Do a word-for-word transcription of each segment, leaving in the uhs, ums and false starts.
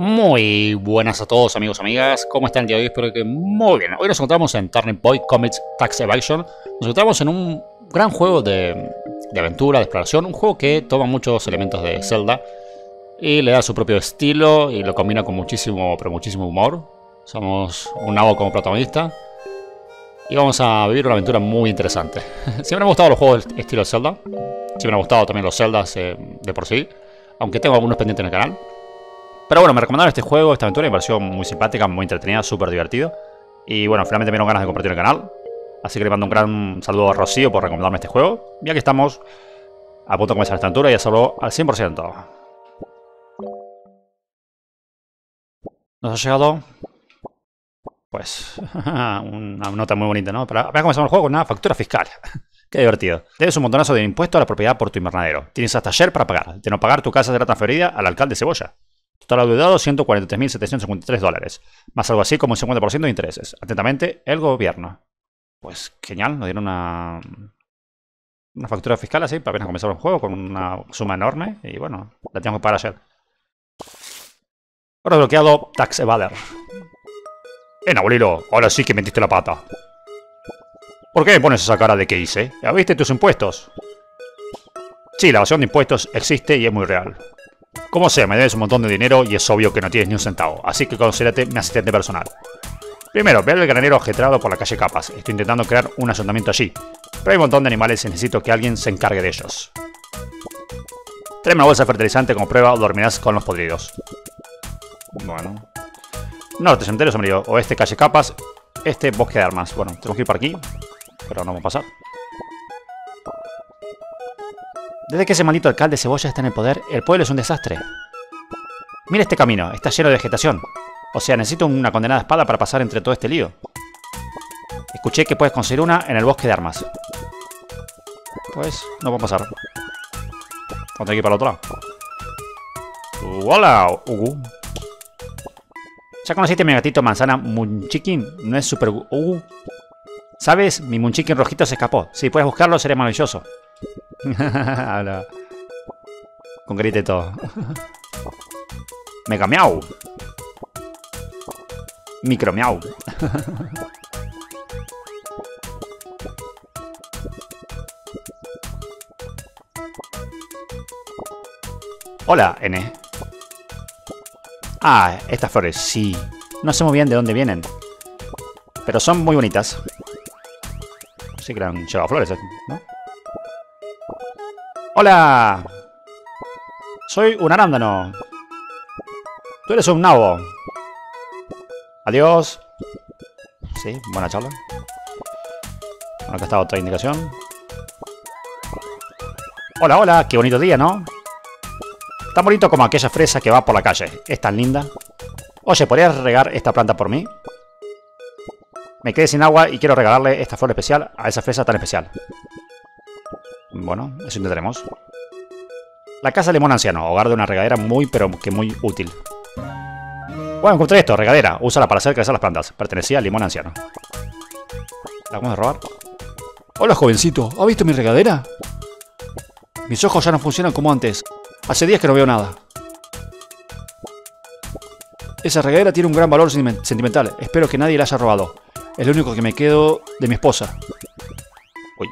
Muy buenas a todos, amigos y amigas. ¿Cómo están el día de hoy? Espero que muy bien. Hoy nos encontramos en Turnip Boy Comet's Tax Evasion. Nos encontramos en un gran juego de, de aventura, de exploración. Un juego que toma muchos elementos de Zelda y le da su propio estilo y lo combina con muchísimo, pero muchísimo humor. Somos un nabo como protagonista y vamos a vivir una aventura muy interesante. Siempre me han gustado los juegos del estilo Zelda. Siempre me han gustado también los Zeldas eh, de por sí. Aunque tengo algunos pendientes en el canal. Pero bueno, me recomendaron este juego, esta aventura, y me pareció muy simpática, muy entretenida, súper divertido. Y bueno, finalmente me dieron ganas de compartir el canal. Así que le mando un gran saludo a Rocío por recomendarme este juego. Y aquí estamos, a punto de comenzar esta aventura y hacerlo al cien por ciento. Nos ha llegado, pues, una nota muy bonita, ¿no? Pero apenas comenzamos el juego con una factura fiscal. Qué divertido. Debes un montonazo de impuestos a la propiedad por tu invernadero. Tienes hasta ayer para pagar. De no pagar, tu casa será transferida al alcalde Cebolla. Total adeudado ciento cuarenta y tres mil setecientos cincuenta y tres dólares. Más algo así como un cincuenta por ciento de intereses. Atentamente, el gobierno. Pues genial, nos dieron una, una factura fiscal así, para apenas comenzar el juego, con una suma enorme. Y bueno, la tengo que pagar ayer. Ahora bloqueado Tax Evader. Eh, abuelo, ahora sí que metiste la pata. ¿Por qué me pones esa cara de que hice? ¿Ya viste tus impuestos? Sí, la evasión de impuestos existe y es muy real. Como sea, me debes un montón de dinero y es obvio que no tienes ni un centavo, así que considérate mi asistente personal. Primero, ve al granero ajetreado por la calle Capas. Estoy intentando crear un asentamiento allí, pero hay un montón de animales y necesito que alguien se encargue de ellos. Tráeme una bolsa de fertilizante como prueba o dormirás con los podridos. Bueno. Norte, cementerio sombrío. Oeste, calle Capas. Este, bosque de armas. Bueno, tenemos que ir por aquí, pero no vamos a pasar. Desde que ese maldito alcalde Cebolla está en el poder, el pueblo es un desastre. Mira este camino, está lleno de vegetación. O sea, necesito una condenada espada para pasar entre todo este lío. Escuché que puedes conseguir una en el bosque de armas. Pues, no va a pasar. Vamos a ir para el otro lado. Uh, hola, Ugu. ¿Ya conociste a mi gatito manzana Munchikin? No es super... Ugu. ¿Sabes? Mi Munchikin rojito se escapó. Si puedes buscarlo, sería maravilloso. Habla con grito y todo. Mega miau. Micro miau. Hola, N. Ah, estas flores, sí. No sé muy bien de dónde vienen, pero son muy bonitas. Sí que le han llevado flores, ¿no? ¡Hola! Soy un arándano. Tú eres un nabo. Adiós. Sí, buena charla. Bueno, acá está otra indicación. Hola, hola, qué bonito día, ¿no? Tan bonito como aquella fresa que va por la calle. Es tan linda. Oye, ¿podrías regar esta planta por mí? Me quedé sin agua y quiero regalarle esta flor especial a esa fresa tan especial. Bueno, eso intentaremos. La casa Limón Anciano, hogar de una regadera muy pero que muy útil. Bueno, encontré esto, regadera. Úsala para hacer crecer las plantas. Pertenecía al Limón Anciano. ¿La vamos a robar? Hola, jovencito. ¿Ha visto mi regadera? Mis ojos ya no funcionan como antes. Hace días que no veo nada. Esa regadera tiene un gran valor sentimental. Espero que nadie la haya robado. Es lo único que me quedo de mi esposa. Uy.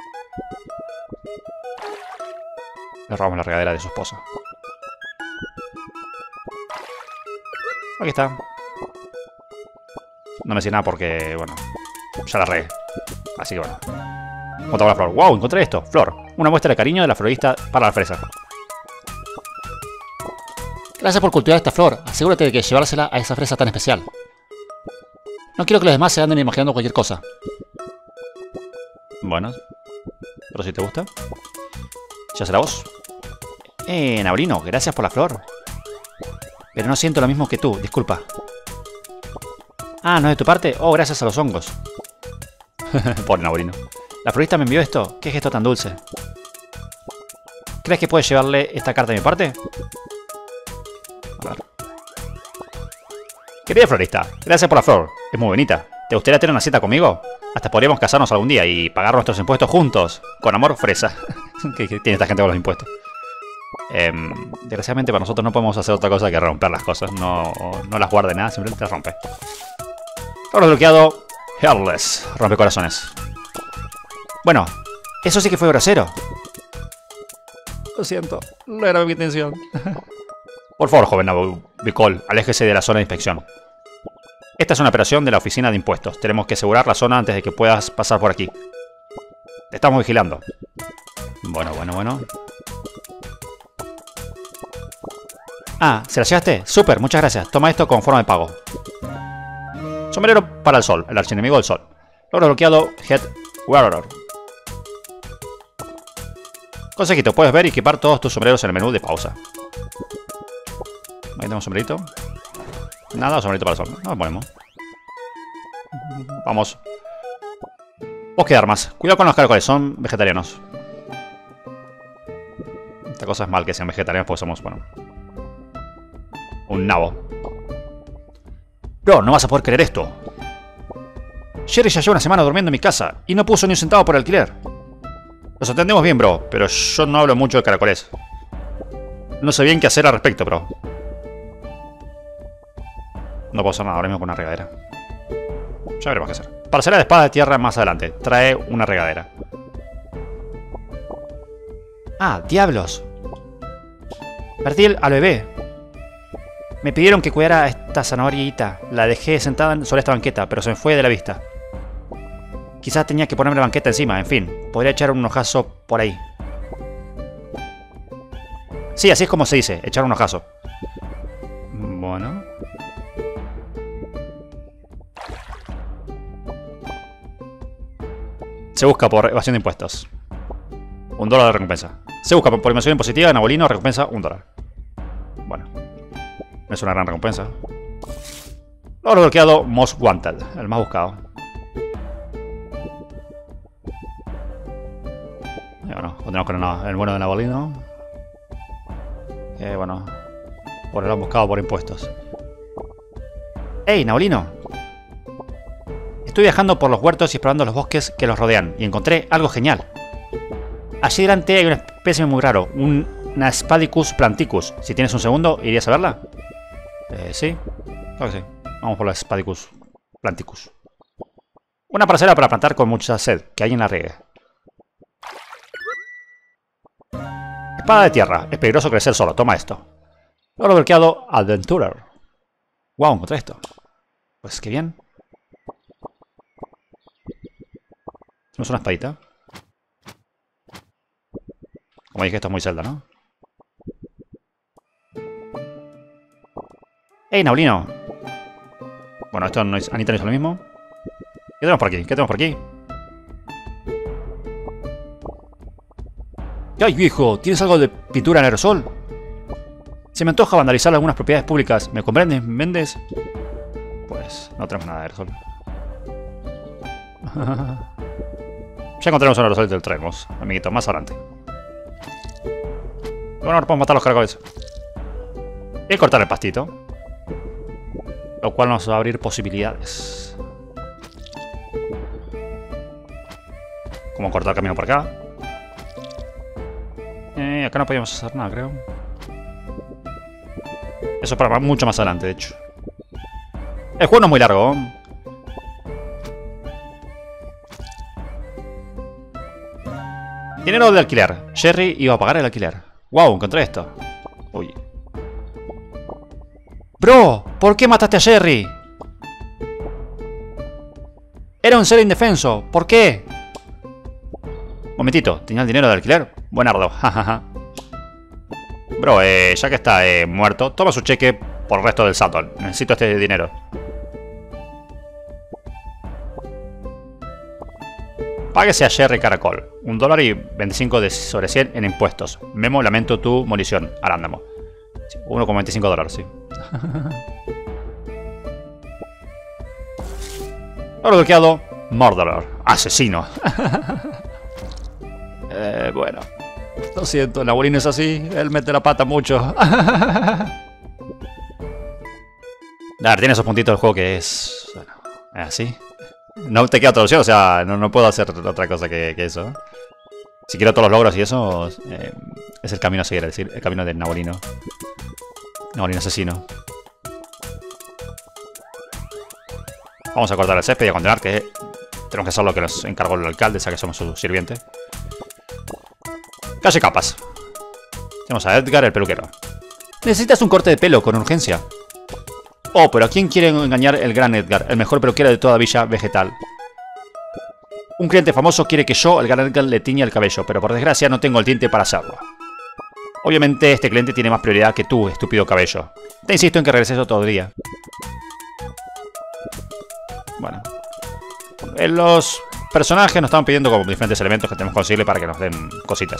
Le robamos la regadera de su esposa. Aquí está. No me decía nada porque, bueno, ya la regué. Así que bueno. Otra la flor. ¡Wow! Encontré esto. Flor. Una muestra de cariño de la florista para la fresa. Gracias por cultivar esta flor. Asegúrate de que llevársela a esa fresa tan especial. No quiero que los demás se anden imaginando cualquier cosa. Bueno. Pero si te gusta. Ya será vos. Eh, Naurino, gracias por la flor. Pero no siento lo mismo que tú, disculpa. Ah, ¿no es de tu parte? Oh, gracias a los hongos. Pobre Naurino. La florista me envió esto. ¿Qué gesto tan dulce? ¿Crees que puedes llevarle esta carta de mi parte? A ver. Querida florista, gracias por la flor. Es muy bonita. ¿Te gustaría tener una cita conmigo? Hasta podríamos casarnos algún día y pagar nuestros impuestos juntos. Con amor, fresa. ¿Qué tiene esta gente con los impuestos? Eh, desgraciadamente para nosotros no podemos hacer otra cosa que romper las cosas. No, no las guarde nada, simplemente las rompe. Ahora bloqueado. Heartless. Rompe corazones. Bueno, eso sí que fue grosero. Lo siento, no era mi intención. Por favor, joven Nabicol, aléjese de la zona de inspección. Esta es una operación de la oficina de impuestos. Tenemos que asegurar la zona antes de que puedas pasar por aquí. Te estamos vigilando. Bueno, bueno, bueno. Ah, ¿se la llevaste? Súper, muchas gracias. Toma esto con forma de pago. Sombrero para el sol, el archienemigo del sol. Logro bloqueado, Head Wearer. Consejito, puedes ver y equipar todos tus sombreros en el menú de pausa. Ahí tenemos sombrerito. Nada, sombrerito para el sol. Nos ponemos. Vamos. Bosque de armas. Cuidado con los caracoles, son vegetarianos. Esta cosa es mal que sean vegetarianos porque somos, bueno, un nabo. Bro, no vas a poder creer esto. Sherry ya lleva una semana durmiendo en mi casa y no puso ni un centavo por alquiler. Nos entendemos bien, bro, pero yo no hablo mucho de caracoles. No sé bien qué hacer al respecto, bro. No puedo hacer nada ahora mismo con una regadera. Ya veremos qué hacer. Parcela de espada de tierra más adelante. Trae una regadera. Ah, diablos. Perdí al bebé. Me pidieron que cuidara a esta zanahoriita. La dejé sentada sobre esta banqueta, pero se me fue de la vista. Quizás tenía que ponerme la banqueta encima, en fin. Podría echar un ojazo por ahí. Sí, así es como se dice, echar un ojazo. Bueno. Se busca por evasión de impuestos. Un dólar de recompensa. Se busca por evasión impositiva, Nabolino, recompensa un dólar. Bueno. No es una gran recompensa. Logro bloqueado, Most Wanted, el más buscado. Y bueno, continuamos con el, el bueno de Nabolino. Que bueno, por el buscado por impuestos. ¡Ey, Nabolino! Estoy viajando por los huertos y explorando los bosques que los rodean y encontré algo genial. Allí delante hay una especie muy raro, un, una Spadicus planticus. Si tienes un segundo, ¿irías a verla? Eh, sí, claro que sí. Vamos por la Spadicus planticus. Una parcela para plantar con mucha sed, que hay en la riega. Espada de tierra, es peligroso crecer solo, toma esto. Logro bloqueado, Adventurer. Wow, encontré esto. Pues qué bien. Tenemos una espadita. Como dije, esto es muy Zelda, ¿no? ¡Ey, Nabolino! Bueno, esto no es... Anita no hizo lo mismo. ¿Qué tenemos por aquí? ¿Qué tenemos por aquí? ¡Ay, viejo! ¿Tienes algo de pintura en aerosol? Se me antoja vandalizar algunas propiedades públicas. ¿Me comprendes, Méndez? Pues no tenemos nada de aerosol. Ya encontramos un aerosol y te lo traemos, amiguito, más adelante. Bueno, ahora podemos matar a los caracoles. Y cortar el pastito. Lo cual nos va a abrir posibilidades. Como cortar el camino por acá. Eh, acá no podíamos hacer nada, creo. Eso es para mucho más adelante, de hecho. El juego no es muy largo. Dinero de alquiler. Sherry iba a pagar el alquiler. Wow, encontré esto. Uy. Bro, ¿por qué mataste a Sherry? Era un ser indefenso. ¿Por qué? Momentito, ¿tenía el dinero de alquiler? Buenardo, jajaja. Bro, eh, ya que está eh, muerto, toma su cheque por el resto del Saturn. Necesito este dinero. Páguese a Sherry Caracol. Un dólar y veinticinco de sobre cien en impuestos. Memo, lamento tu molición. Arándamo. uno coma veinticinco dólares, sí. Ahora bloqueado. Murderer. Asesino. eh, bueno. Lo siento, Nabolino es así. Él mete la pata mucho. A ver, tiene esos puntitos del juego que es... Bueno, es así. No te queda otra opción, o sea, no, no puedo hacer otra cosa que, que eso. Si quiero todos los logros y eso, eh, es el camino a seguir, es decir, el camino del Nabolino. Nabolino asesino. Vamos a cortar el césped y a continuar, que tenemos que hacer lo que nos encargó el alcalde, ya que somos su sirviente. Calle capas. Tenemos a Edgar, el peluquero. Necesitas un corte de pelo, con urgencia. Oh, pero ¿a quién quiere engañar el gran Edgar, el mejor peluquero de toda Villa Vegetal? Un cliente famoso quiere que yo, el gran Edgar, le tiña el cabello, pero por desgracia no tengo el tinte para hacerlo. Obviamente este cliente tiene más prioridad que tú, estúpido cabello. Te insisto en que regreses otro día. Bueno. Los personajes nos estaban pidiendo como diferentes elementos que tenemos que conseguirle para que nos den cositas.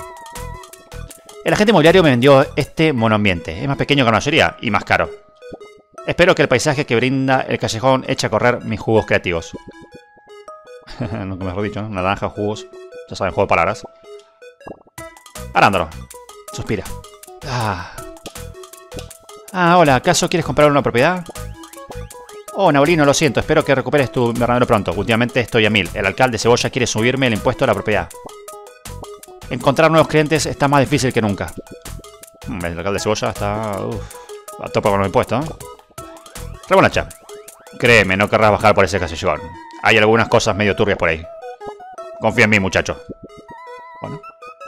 El agente inmobiliario me vendió este monoambiente. Es más pequeño que la mayoría y más caro. Espero que el paisaje que brinda el callejón eche a correr mis jugos creativos. Nunca mejor dicho, ¿no? Naranja, jugos. Ya saben, juego de palabras. Arándano. Suspira. Ah. Ah, hola. ¿Acaso quieres comprar una propiedad? Oh, Nabolino, lo siento. Espero que recuperes tu invernadero pronto. Últimamente estoy a mil. El alcalde Cebolla quiere subirme el impuesto a la propiedad. Encontrar nuevos clientes está más difícil que nunca. El alcalde Cebolla está... Uf, a tope con los impuestos, ¿no? Remolacha. Créeme, no querrás bajar por ese casillón. Hay algunas cosas medio turbias por ahí. Confía en mí, muchacho. Bueno.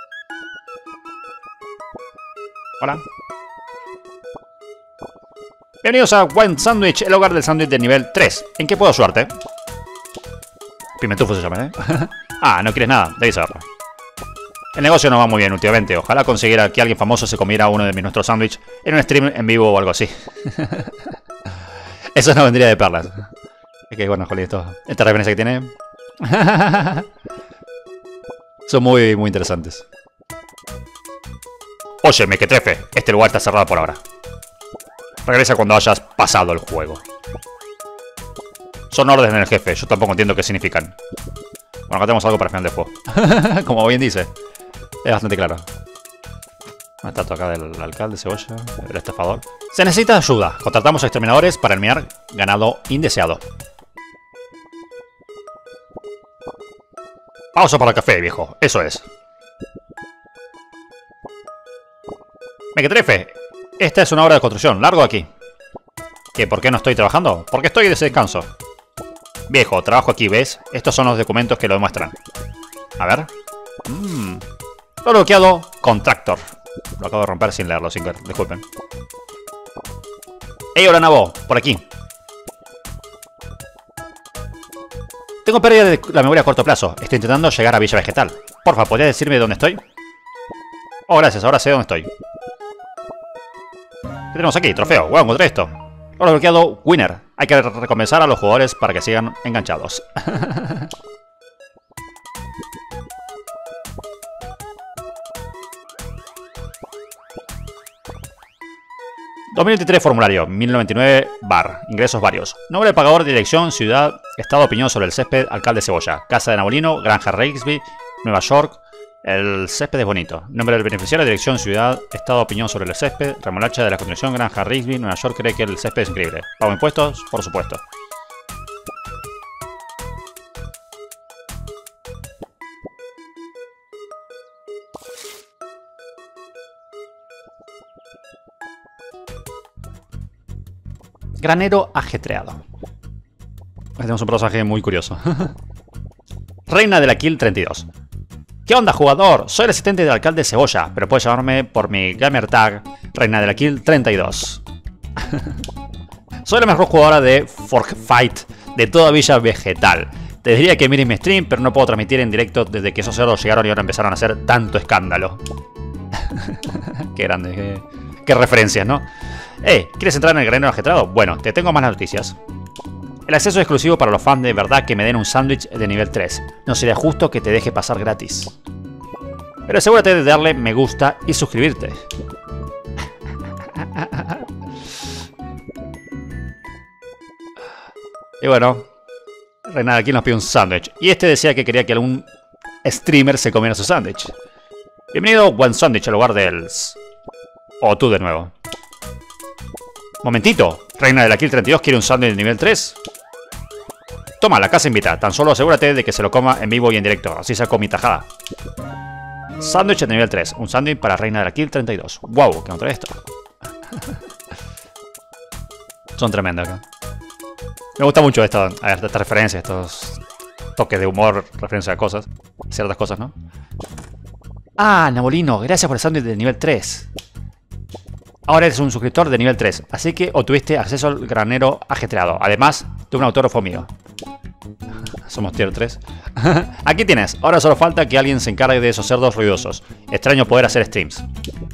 Hola. Bienvenidos a Wine Sandwich, el hogar del sándwich de nivel tres. ¿En qué puedo ayudarte? Pimentufo se llama, ¿eh? Ah, no quieres nada, debes saberlo. El negocio no va muy bien últimamente. Ojalá consiguiera que alguien famoso se comiera uno de mis nuestros sándwiches en un stream en vivo o algo así. Eso no vendría de perlas. Es que bueno, jolín, esto, esta referencia que tiene son muy, muy interesantes. Oye, mequetrefe, este lugar está cerrado por ahora. Regresa cuando hayas pasado el juego. Son órdenes del jefe, yo tampoco entiendo qué significan. Bueno, acá tenemos algo para el final del juego. Como bien dice. Es bastante claro. Una estatua acá del alcalde Cebolla, el estafador. Se necesita ayuda. Contratamos a exterminadores para eliminar ganado indeseado. Pausa para el café, viejo. Eso es. Mequetrefe, esta es una obra de construcción. Largo de aquí. ¿Qué? ¿Por qué no estoy trabajando? Porque estoy de descanso. Viejo, trabajo aquí, ¿ves? Estos son los documentos que lo demuestran. A ver. Mmm. Lo he bloqueado con Tractor. Lo acabo de romper sin leerlo, sin ver. Disculpen. Hey, hola Nabo, por aquí. Tengo pérdida de la memoria a corto plazo. Estoy intentando llegar a Villa Vegetal. Porfa, ¿podrías decirme dónde estoy? Oh, gracias, ahora sé dónde estoy. ¿Qué tenemos aquí? Trofeo. Wow, encontré esto. Lo he bloqueado Winner. Hay que recompensar a los jugadores para que sigan enganchados. dos mil veintitrés formulario, mil noventa y nueve bar, ingresos varios. Nombre del pagador, dirección, ciudad, estado, opinión sobre el césped, alcalde Cebolla. Casa de Nabolino, Granja Rigsby, Nueva York. El césped es bonito. Nombre del beneficiario, dirección, ciudad, estado, opinión sobre el césped. Remolacha de la construcción, Granja Rigsby, Nueva York. Cree que el césped es increíble. ¿Pago impuestos? Por supuesto. Granero ajetreado. Tenemos un personaje muy curioso. Reina de la Kill treinta y dos. ¿Qué onda, jugador? Soy el asistente del alcalde Cebolla, pero puedes llamarme por mi gamer tag Reina de la Kill treinta y dos. Soy la mejor jugadora de Forkfight de toda Villa Vegetal. Te diría que mires mi stream, pero no puedo transmitir en directo desde que esos cerdos llegaron y ahora empezaron a hacer tanto escándalo. Qué grande, qué, qué referencias, ¿no? Eh, ¿quieres entrar en el granero ajetreado? Bueno, te tengo malas noticias. El acceso es exclusivo para los fans de verdad que me den un sándwich de nivel tres. No sería justo que te deje pasar gratis. Pero asegúrate de darle me gusta y suscribirte. Y bueno, Reina aquí nos pide un sándwich. Y este decía que quería que algún streamer se comiera su sándwich. Bienvenido One Sandwich al lugar del... O tú de nuevo. Momentito, Reina de la Kill treinta y dos quiere un sándwich de nivel tres. Toma, la casa invita. Tan solo asegúrate de que se lo coma en vivo y en directo. Así saco mi tajada. Sándwich de nivel tres. Un sándwich para Reina de la Kill treinta y dos. Wow, ¿qué me trae esto? Son tremendos acá. Me gusta mucho esto, estas referencias, estos toques de humor, referencia a cosas. Ciertas cosas, ¿no? Ah, Nabolino, gracias por el sándwich de nivel tres. Ahora eres un suscriptor de nivel tres, así que obtuviste acceso al granero ajetreado. Además de un autógrafo mío. Somos tier tres. Aquí tienes. Ahora solo falta que alguien se encargue de esos cerdos ruidosos. Extraño poder hacer streams.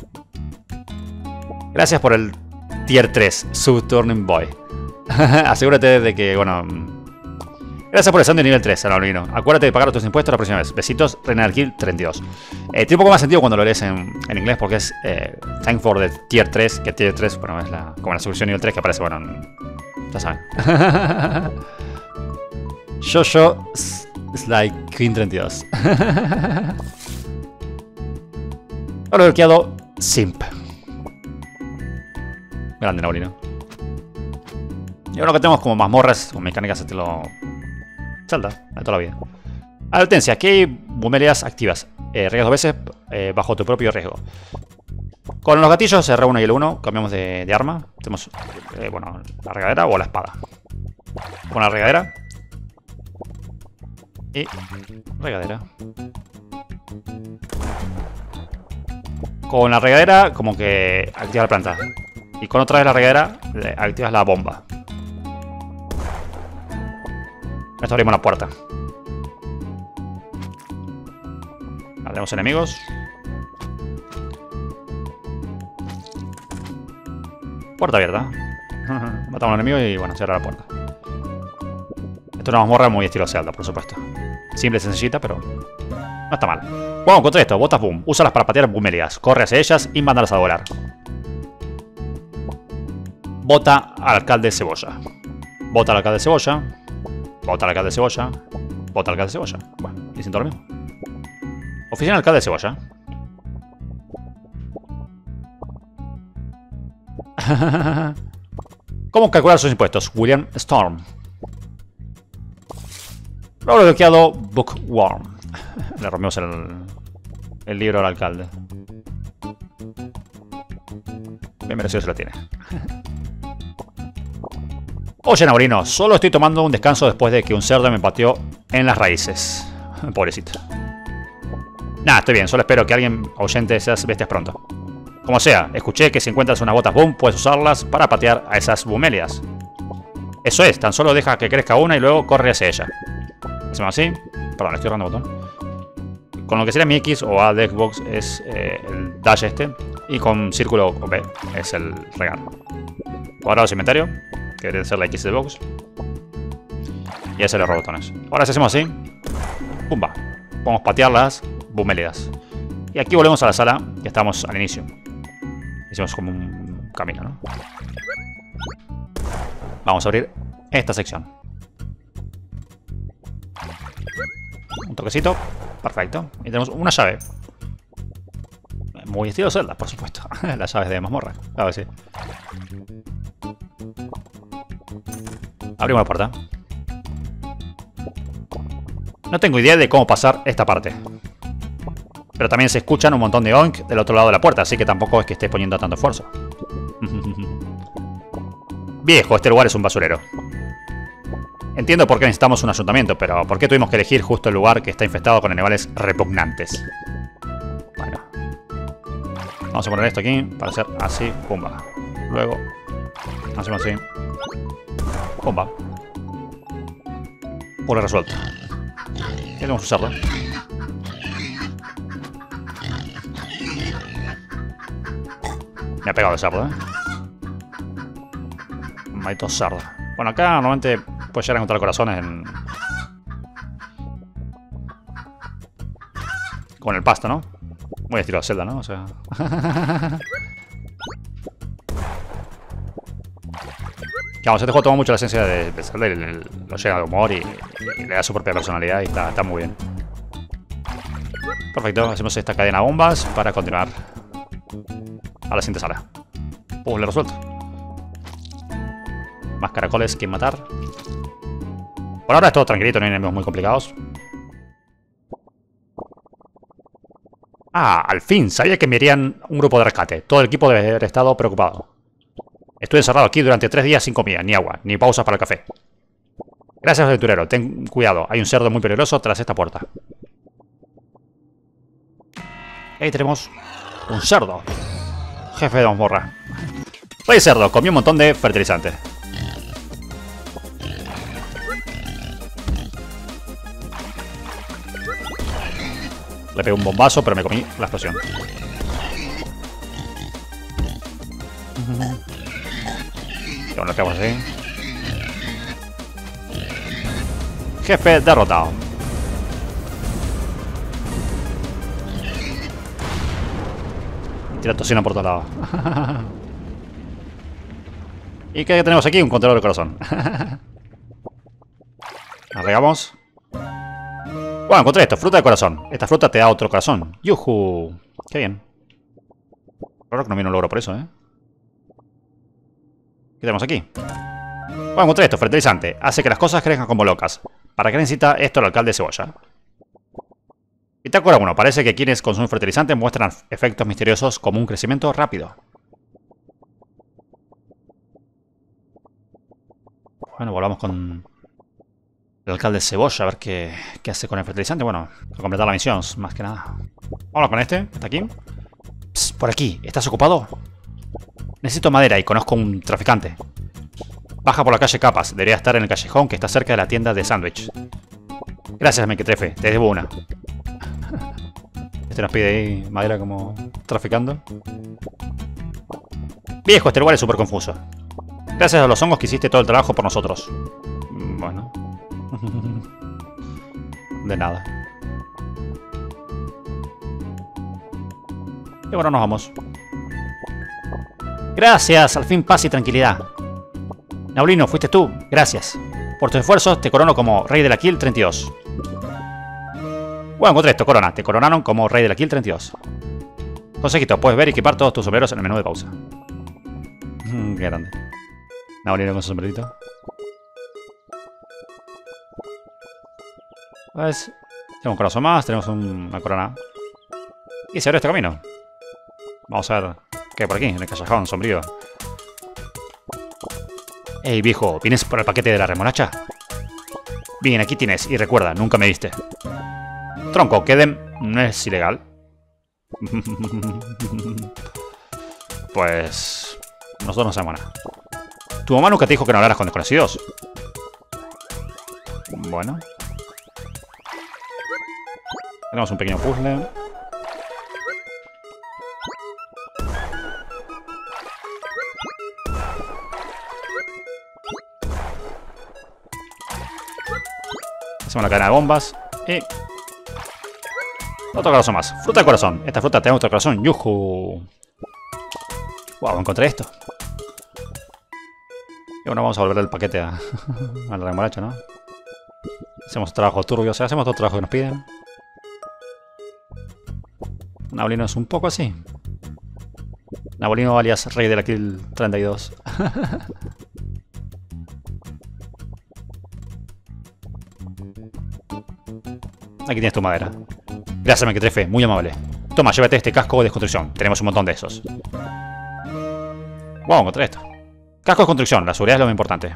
Gracias por el tier tres, Subturning Boy. Asegúrate de que, bueno... Gracias por el sándwich de nivel tres, Anolino. Acuérdate de pagar tus impuestos la próxima vez. Besitos, Reina del Kill treinta y dos. Eh, tiene un poco más sentido cuando lo lees en, en inglés porque es eh, Thank for the tier tres, que tier tres, bueno, es la, como la suscripción nivel tres que aparece, bueno, en, ya saben. Jojo Sly Queen treinta y dos. Ahora he bloqueado Simp. Grande, Nabolino. Y ahora que tenemos como mazmorras con mecánicas estilo Zelda, de toda la vida. Advertencia, aquí hay bumelias activas. Eh, Riegas dos veces eh, bajo tu propio riesgo. Con los gatillos R uno y L uno cambiamos de, de arma. Tenemos, eh, bueno, la regadera o la espada. Con la regadera. Y regadera. Con la regadera como que activas la planta. Y con otra vez la regadera activas la bomba. Esto abrimos la puerta. Vale, tenemos enemigos. Puerta abierta. Matamos a un enemigo y bueno, cierra la puerta. Esto es una mazmorra muy estilo Zelda, por supuesto. Simple y sencillita, pero no está mal. Bueno, contra esto, botas boom. Úsalas para patear bumelias. Corre hacia ellas y mándalas a volar. Bota al alcalde Cebolla. Bota al alcalde Cebolla. Bota al alcalde de Cebolla. Bota al alcalde de Cebolla. Bueno, y siento lo mismo. Oficina del alcalde de Cebolla. ¿Cómo calcular sus impuestos? William Storm. Luego bloqueado Bookworm. Le rompemos el, el libro al alcalde. Bien merecido se lo tiene. Oye, Nabolino, solo estoy tomando un descanso después de que un cerdo me pateó en las raíces. Pobrecito. Nada, estoy bien. Solo espero que alguien ahuyente esas bestias pronto. Como sea, escuché que si encuentras unas botas boom, puedes usarlas para patear a esas bumelias. Eso es, tan solo deja que crezca una y luego corre hacia ella. Hacemos así. Perdón, estoy errando el botón. Con lo que sería mi X o A de Xbox es eh, el dash este. Y con círculo o B es el regalo. Cuadrado de inventario, que debería ser la X de Xbox. Y ese le robo botones. Ahora si hacemos así, pumba. Podemos patear las bumelias. Y aquí volvemos a la sala que estamos al inicio. Hicimos como un camino, ¿no? Vamos a abrir esta sección. Un toquecito. Perfecto. Y tenemos una llave. Muy estilo Zelda, por supuesto. Las llaves de mazmorra. Claro que sí. Abrimos la puerta. No tengo idea de cómo pasar esta parte. Pero también se escuchan un montón de oink del otro lado de la puerta, así que tampoco es que esté poniendo tanto esfuerzo. Viejo, este lugar es un basurero. Entiendo por qué necesitamos un ayuntamiento, pero ¿por qué tuvimos que elegir justo el lugar que está infestado con animales repugnantes? Bueno. Vamos a poner esto aquí para hacer así, pumba. Luego hacemos así. Pumba. Por resuelto. Ya tenemos un cerdo. Me ha pegado el cerdo, ¿eh? Maldito cerdo. Bueno, acá normalmente puedes llegar a encontrar corazones en... con el pasto, ¿no? Muy estilo Zelda, ¿no? O sea... Vamos, este juego toma mucho la esencia de, de Zelda y le, le, lo llega de humor y, y le da su propia personalidad y está, está muy bien. Perfecto, hacemos esta cadena de bombas para continuar a la siguiente sala. Puzzle resuelto. Más caracoles que matar. Por ahora es todo tranquilito, no hay enemigos muy complicados. Ah, al fin, sabía que me irían un grupo de rescate. Todo el equipo debe haber estado preocupado. Estuve encerrado aquí durante tres días sin comida, ni agua, ni pausas para el café. Gracias, aventurero. Ten cuidado, hay un cerdo muy peligroso tras esta puerta. Ahí tenemos un cerdo. Jefe de mazmorra. Rey cerdo, comió un montón de fertilizante. Le pegué un bombazo, pero me comí la explosión. Y bueno, ¿qué vamos así? Jefe derrotado. Tira tocino por todos lados. ¿Y qué tenemos aquí? Un contenedor de corazón. Arregamos. Bueno, encontré esto, fruta de corazón. Esta fruta te da otro corazón. ¡Yujú! ¡Qué bien! Claro que no viene un logro por eso, ¿eh? ¿Qué tenemos aquí? Bueno, encontré esto, fertilizante. Hace que las cosas crezcan como locas. ¿Para qué necesita esto el alcalde de Cebolla? Bitácora uno. Parece que quienes consumen fertilizante muestran efectos misteriosos como un crecimiento rápido. Bueno, volvamos con el alcalde de Cebolla a ver qué, qué hace con el fertilizante. Bueno, a completar la misión, más que nada. Vamos con este, está aquí. Psst, por aquí, ¿estás ocupado? Necesito madera y conozco un traficante. Baja por la calle Capas, debería estar en el callejón que está cerca de la tienda de sándwich. Gracias, Mequetrefe, te debo una. Este nos pide ahí madera como traficando. Viejo, este lugar es súper confuso. Gracias a los hongos que hiciste todo el trabajo por nosotros. Bueno. De nada. Y bueno, nos vamos. Gracias, al fin paz y tranquilidad. Naulino, fuiste tú. Gracias. Por tus esfuerzos te corono como Rey de la Kill treinta y dos. Bueno, encontré esto, corona. Te coronaron como Rey de la Kill treinta y dos. Consejito, puedes ver y equipar todos tus sombreros en el menú de pausa. Qué grande. Naulino con su sombrerito. Pues, tenemos un corazón más, tenemos un, una corona. Y se abre este camino. Vamos a ver qué hay por aquí, en el callejón sombrío. Ey, viejo, ¿vienes por el paquete de la remolacha? Bien, aquí tienes, y recuerda, nunca me diste. Tronco, queden, no es ilegal. Pues nosotros no sabemos nada. ¿Tu mamá nunca te dijo que no hablaras con desconocidos? Bueno. Tenemos un pequeño puzzle. Hacemos la cadena de bombas. Y... otro corazón más. Fruta de corazón. Esta fruta te da otro corazón. ¡Yujú! Wow, encontré esto. Y bueno, vamos a volver el paquete a, a la remolacha, ¿no? Hacemos trabajo turbio. O sea, hacemos todo el trabajo que nos piden. Naulino es un poco así. Naulino alias Rey de la Kill treinta y dos. Aquí tienes tu madera. Gracias, Mequetrefe, muy amable. Toma, llévate este casco de construcción. Tenemos un montón de esos. Wow, encontré esto. Casco de construcción, la seguridad es lo más importante.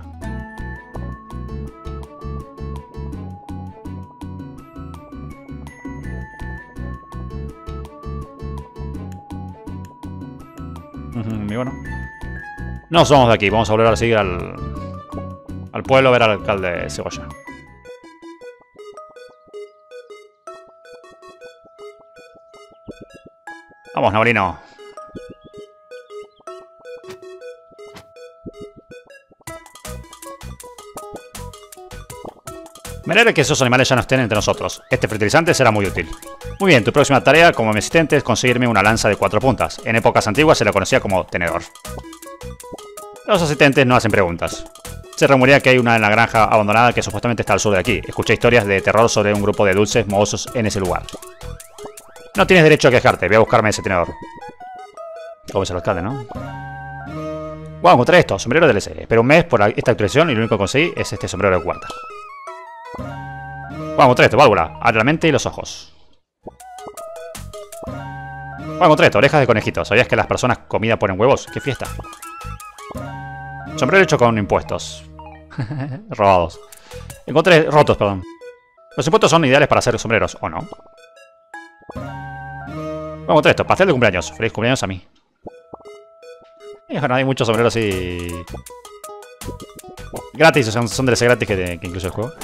Muy bueno. Nos vamos de aquí, vamos a volver a seguir al, al pueblo a ver al alcalde de Cebolla. Vamos, Naulino. Me alegra que esos animales ya no estén entre nosotros. Este fertilizante será muy útil. Muy bien, tu próxima tarea como mi asistente es conseguirme una lanza de cuatro puntas. En épocas antiguas se la conocía como tenedor. Los asistentes no hacen preguntas. Se rumorea que hay una en la granja abandonada que supuestamente está al sur de aquí. Escuché historias de terror sobre un grupo de dulces mohosos en ese lugar. No tienes derecho a quejarte, voy a buscarme ese tenedor. Como es el alcalde, ¿no? Wow, encontré esto, sombrero de L C. Pero un mes por esta actualización y lo único que conseguí es este sombrero de cuarta. Vamos contra esto, válvula. Abre la mente y los ojos. Vamos contra esto, orejas de conejito. ¿Sabías que las personas comida ponen huevos? ¡Qué fiesta! Sombrero hecho con impuestos. Robados. Encontré rotos, perdón. Los impuestos son ideales para hacer sombreros, ¿o no? Vamos contra esto, pastel de cumpleaños. Feliz cumpleaños a mí. Y bueno, hay muchos sombreros y... gratis, son, son de ese gratis que, que incluye el juego.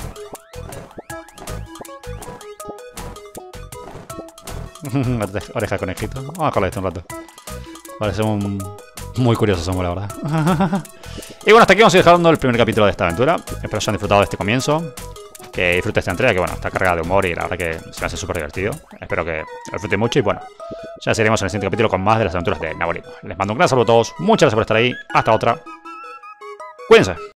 Oreja de conejito. Vamos a colar esto un rato. Parece un... muy curioso somos, la verdad. Y bueno, hasta aquí vamos a ir dejando el primer capítulo de esta aventura. Espero que hayan disfrutado de este comienzo. Que disfruten esta entrega, que bueno, está cargada de humor y la verdad que se me hace súper divertido. Espero que lo disfruten mucho y bueno, ya seguiremos en el siguiente capítulo con más de las aventuras de Nabolito. Les mando un gran saludo a todos, muchas gracias por estar ahí, hasta otra. Cuídense.